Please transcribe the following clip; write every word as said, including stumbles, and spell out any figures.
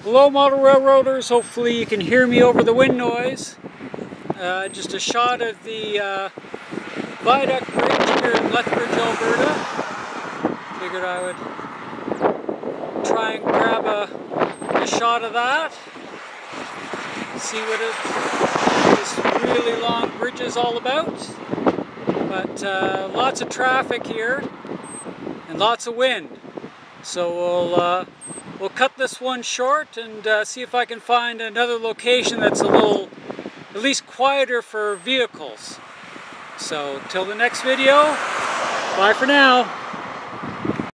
Hello model railroaders, hopefully you can hear me over the wind noise. Uh, just a shot of the uh, Viaduct Bridge here in Lethbridge, Alberta. Figured I would try and grab a, a shot of that. See what it, this really long bridge is all about. But uh, lots of traffic here and lots of wind. So we'll uh, We'll cut this one short and uh, see if I can find another location that's a little, at least quieter for vehicles. So, till the next video, bye for now.